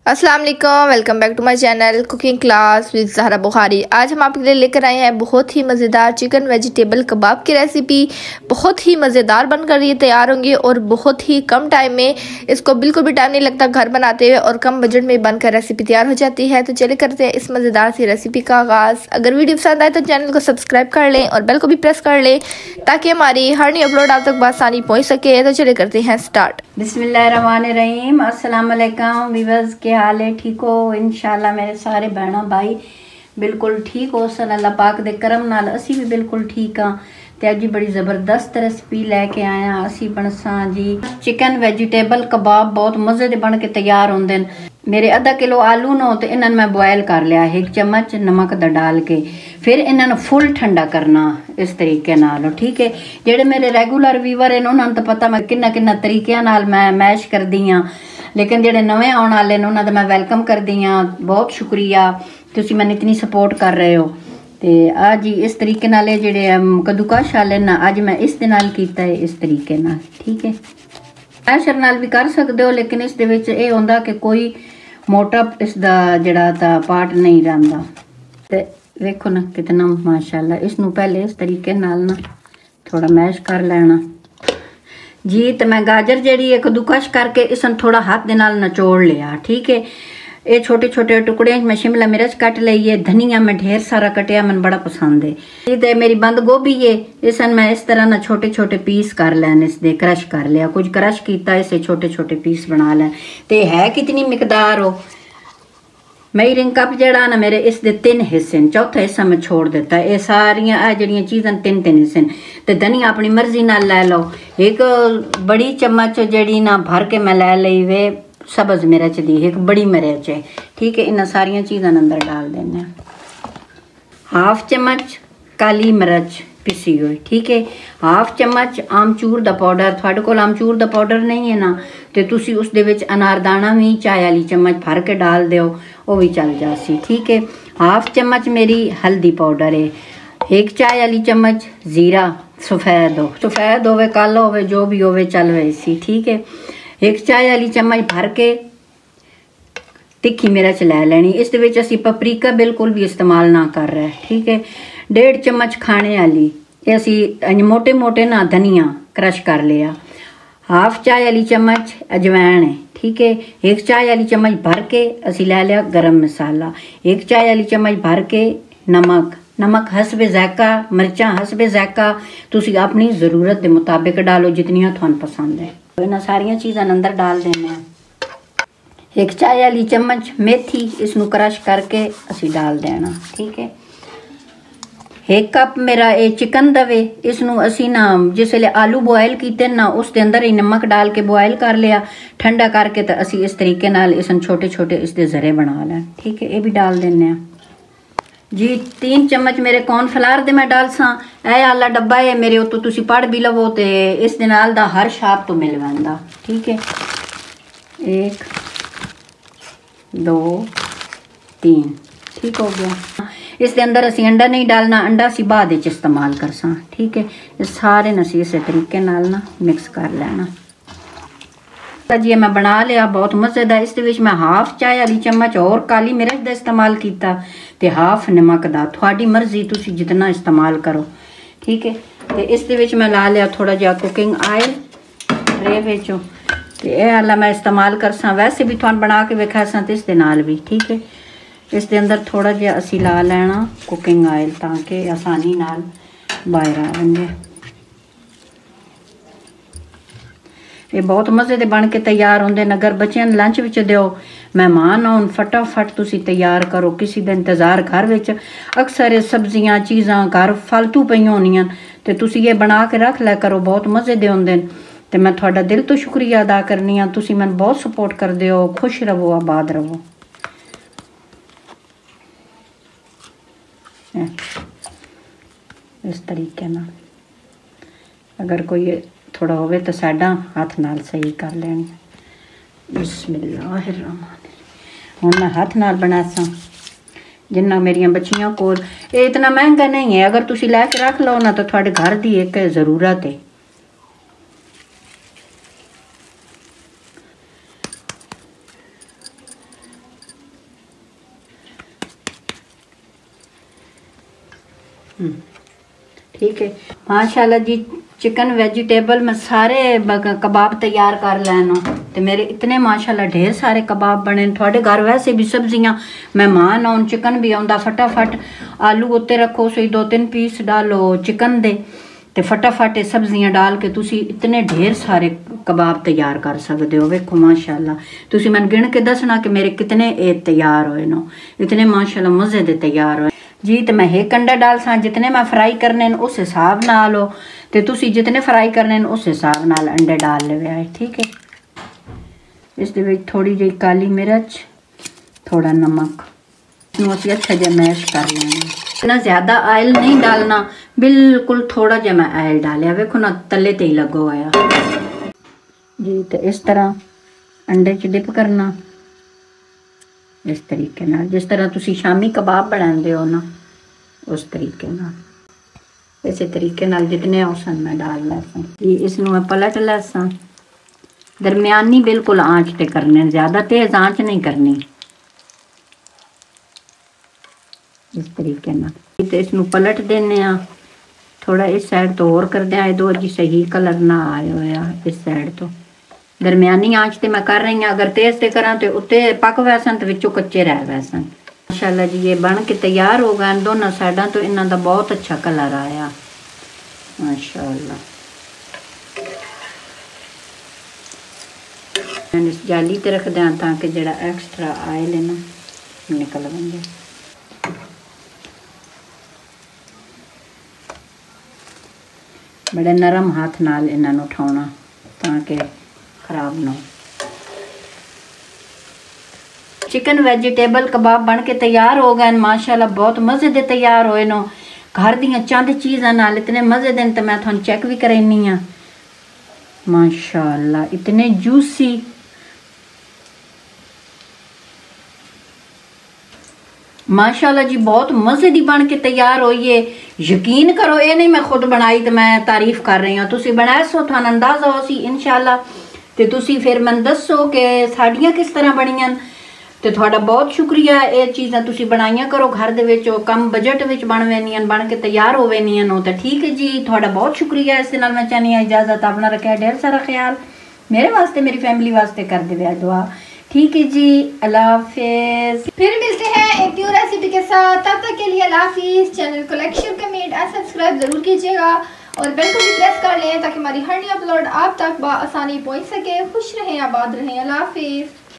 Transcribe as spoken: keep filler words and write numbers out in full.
अस्सलाम वालेकुम, welcome back to my channel cooking class with Zahra Bukhari. आज हम आपके लिए लेकर आए हैं बहुत ही मज़ेदार चिकन वेजिटेबल कबाब की रेसिपी। बहुत ही मज़ेदार बनकर ये तैयार होंगी और बहुत ही कम टाइम में, इसको बिल्कुल भी टाइम नहीं लगता घर बनाते हुए और कम बजट में बनकर रेसिपी तैयार हो जाती है। तो चले करते हैं इस मज़ेदार सी रेसिपी का आगाज़। अगर वीडियो पसंद आए तो चैनल को सब्सक्राइब कर लें और बेल को भी प्रेस कर लें ताकि हमारी हर नई अपलोड आप तक बआसानी पहुँच सके। तो चले करते हैं स्टार्ट। बिस्मिल्लाहिर्रहमानिर्रहीम। अस्सलाम वालेकुम वीवर्स, के हाल है? ठीक हो? इंशाल्लाह मेरे सारे बहनों भाई बिल्कुल ठीक हो सन। अल्लाह पाक दे करम नाल असी भी बिल्कुल ठीक हाँ। ते अज बड़ी ज़बरदस्त रेसिपी लैके आया असी बनसा जी चिकन वेजिटेबल कबाब। बहुत मज़े दे बन के तैयार होंदे न। मेरे अद्धा किलो आलू नो तो इन्हन मैं बॉयल कर लिया एक चम्मच नमक दा डाल के। फिर इन्हन फुल ठंडा करना इस तरीके नाल, ठीक है। जेडे मेरे रेगुलर वीवर हैं उन्होंने तो पता मैं किन्ना किन्ना तरीके नाल मैं मैश कर दी हाँ, लेकिन जेडे नवे आने वाले ने उन्होंने मैं वेलकम कर दी हाँ। बहुत शुक्रिया, तुसी मैंने इतनी सपोर्ट कर रहे हो। तो आज ही इस तरीके नाल जेडे कद्दूकश वाले ना अज मैं इस दे नाल कीता है इस तरीके नाल, ठीक है। मैशर नाल भी कर सकते हो, लेकिन इस दे विच ये होंदा कि कोई मोटा इसका जड़ा ता पार्ट नहीं रहा। तो देखो ना कितना माशाल्लाह। इसनू पहले इस तरीके नाल ना थोड़ा मैश कर लेना जी। तो मैं गाजर जी कद्दूकश करके इसने थोड़ा हाथ दे नाल नचोड़ लिया, ठीक है। ये छोटे छोटे टुकड़े मैं शिमला मिर्च कट ली है, धनिया मैं ढेर सारा कटिया, मन बड़ा पसंद है। ये मेरी बंद गोभी है, इस मैं इस तरह ना छोटे छोटे पीस कर लैन, इस दे क्रश कर लिया, कुछ क्रश किया, इसे छोटे छोटे पीस बना लैन। तो है कितनी मिकदार हो, मेजरिंग कप जड़ा ना मेरे इस दे तीन हिस्से, चौथा हिस्सा मैं छोड़ देता। ये सारियां जड़ियां चीज़ां तीन तीन हिस्से। तो धनिया अपनी मर्जी नाल लै लो। एक बड़ी चम्मच जड़ी ना भर के मैं लै ली वे सब्ज मिर्च दी, एक बड़ी मिर्च है, ठीक है। इन्हें सारियां चीज़ां अंदर डाल देने। हाफ चम्मच काली मिर्च पिसी हुई, ठीक है। हाफ चम्मच आमचूर दा पाउडर, थोड़े कोल आमचूर दा पाउडर नहीं है ना तो तुसी उस दे विच अनारदाना भी चाय वाली चम्मच भर के डाल दो, वो भी चल जासी, ठीक है। हाफ चम्मच मेरी हल्दी पाउडर है, एक चाय वाली चम्मच जीरा सफ़ेद हो, सफ़ेद होवे काला होवे जो भी होवे चल वैसी, ठीक है। एक चाय वाली चम्मच भर के तिखी मिर्च लै लैनी। इस दे विच असी पपरीका बिल्कुल भी इस्तेमाल ना कर रहे, ठीक है। डेढ़ चम्मच खाने वाली ये असी मोटे मोटे ना धनिया क्रश कर लिया। हाफ चाय वाली चम्मच अजवैन है, ठीक है। एक चाय वाली चम्मच भर के असी लै लिया गरम मसाला। एक चाय वाली चम्मच भर के नमक, नमक हसबे ज़ायका, मिर्चा हसबे ज़ायका, तुसी अपनी ज़रूरत के मुताबिक डालो जितनियां तुहानू पसंद है। तो इन्हां सारियां चीज़ां अंदर डाल देने। एक चाय वाली चम्मच मेथी इसनू क्रश करके असी डाल देना, ठीक है। एक कप मेरा ये चिकन दवे, इसनू असी ना जिस वे आलू बॉयल किए ना उस दे अंदर ही नमक डाल के बॉयल कर लिया, ठंडा करके तो असी इस तरीके नाल इसन छोटे छोटे इसके ज़रे बना लें, ठीक है। ये भी डाल देने जी। तीन चम्मच मेरे कॉर्नफ्लावर दे मैं डाल सा। ए आला डब्बा है मेरे उत्तो तुसी पढ़ भी लवो तो इस दे नाल दा हर शाप तो मिल जाता, ठीक है। एक दो तीन, ठीक हो गया। इसके अंदर असी अंडा नहीं डालना, अंडा असी बाद इस्तेमाल कर सा, ठीक है। ये सारे नसी इस तरीके नाल ना मिक्स कर लेना जी। मैं बना लिया बहुत मज़ेदार। इस विच मैं हाफ चाय वाली चम्मच और काली मिर्च का इस्तेमाल किया ते हाफ नमक का, थोड़ी मर्जी तुसी जितना इस्तेमाल करो, ठीक है। तो इस विच मैं ला लिया थोड़ा जिहा कुकिंग आयल ट्रे विचों, तो यह वाला मैं इस्तेमाल कर सा। वैसे भी तुहानू बना के वेखा सा तो इस दे नाल भी, ठीक है। इस दे अंदर थोड़ा जिहा असी ला लेना कुकिंग आयल ताकि आसानी नाल बाहर आ जाए। ये बहुत मज़े दे बन के तैयार होंगे। अगर बच्चों लंच विच दो, मेहमान आउन, फटाफट तुसी तैयार करो। किसी का इंतज़ार घर विच अक्सर सब्जियां चीज़ां घर फालतू पईयां होंदियां, तो तुसी ये बना के रख लिया करो, बहुत मज़े दे होंगे। तो मैं थोड़ा दिल तो शुक्रिया अदा करनी हाँ, तुसी मैंने बहुत सपोर्ट करते हो। खुश रहो, आबाद रहो। इस तरीके ना अगर कोई थोड़ा होवे तो साडा हाथ नाल सही कर लेनी। बिस्मिल्लाहिर्रहमानिर्रहीम। हुण मैं हाथ नाल बना सा जिन्ना मेरियां बच्चियां कोल। ये इतना महंगा नहीं है, अगर तुसी लैके रख लो ना तो थोड़े घर की एक ज़रूरत है। ठीक है माशाल्लाह जी। चिकन वेजिटेबल में सारे कबाब तैयार कर लैनो तो मेरे इतने माशाल्लाह ढेर सारे कबाब बने। थोड़े घर वैसे भी सब्जियां मेहमान आउन चिकन भी आउंदा, फटाफट आलू उत्ते रखो, सही दो तीन पीस डालो चिकन दे ते फटाफट सब्जियां डाल के तुसी इतने ढेर सारे कबाब तैयार कर सकते हो। वेखो माशाल्लाह तुसी मैंने गिन के दसना कि मेरे कितने ए तैयार होए नो, इतने माशाल्लाह मज़े दे तैयार होए जी। तो मैं एक अंडा डाल सा, जितने मैं फ्राई करने उस हिसाब नाल हो तो तुसी जितने फ्राई करने उस हिसाब नाल अंडे डाल ले। ठीक है इस दे विच थोड़ी जी काली मिर्च, थोड़ा नमक, इसनूं असीं अच्छा जिहा मैश कर लेना। इतना ज़्यादा ऑयल नहीं डालना, बिल्कुल थोड़ा जिहा मैं ऑयल डालिया। वेखो ना तले ते ही लगो होया जी। तो इस तरह अंडे च डिप करना इस तरीके नाल, जिस तरह तुसी शामी कबाब बनाते हो ना उस तरीके नाल। इस तरीके नाल जितने औसन मैं डाल लैसा जी। इसनूं मैं पलट लैसा, दरमियानी बिल्कुल आँच ते करने, ज़्यादा तेज़ आँच नहीं करनी। इस तरीके नाल तो इसनूं पलट देने आ, थोड़ा इस साइड तो और कर दें, दो जी सही कलर ना आए होया। इस साइड तो दरमियानी आँच ते मैं कर रही हूँ, अगर तेज़ ते करा तो उत्ते पक वैसन तो विचों कच्चे रह वैसन। माशाल्लाह जी ये बन के तैयार हो गए दोनों साइडा तो इन्हों का बहुत अच्छा कलर आया माशाल्लाह। मैंने इस जाली ते रख दें ताकि जरा एक्स्ट्रा ऑयल है ना निकल बंदे। बड़े नरम हाथ नाल इन्हों उठाना ताकि खराब ना हो। चिकन वेजिटेबल कबाब बन के तैयार हो गए माशाल्लाह, बहुत मज़े दे तैयार होए नो। घर दियां चंद चीज़ां नाल इतने मज़े दे तो मैं तुहानू चेक भी करनी हाँ माशाल्लाह। इतने जूसी माशाल्लाह जी, बहुत मज़े दी बन के तैयार होई है। यकीन करो ये नहीं मैं खुद बनाई तो मैं तारीफ कर रही हूँ, तुसी बनाए सो थानू अंदाज़ा हो सी इंशाल्लाह। तो तुसी फिर मैं दसो कि साड़ियाँ किस तरह बनियां। तो थोड़ा बहुत शुक्रिया, ये चीज़ां तुसी बनाइया करो घर दे विच, कम बजट विच बन वेनियां, बन के तैयार हो वेनियां नो। तो ठीक है जी, थोड़ा बहुत शुक्रिया। इस नाल मैं चाहनी हाँ इजाज़त, अपना रखा ढेर सारा ख्याल, मेरे वास्ते मेरी फैमिली वास्ते कर दे दुआ। ठीक है जी, अल्लाह हाफिज़। फिर मिलते हैं एक न्यू रेसिपी के साथ, तब तक के लिए अल्लाह हाफिज़। चैनल को लाइक शेयर कमेंट और सब्सक्राइब जरूर कीजिएगा और बेल को भी प्रेस कर लें ताकि हमारी हर नई अपलोड आप तक बआसानी पहुंच सके। खुश रहें, आबाद रहें, अल्लाह हाफिज़।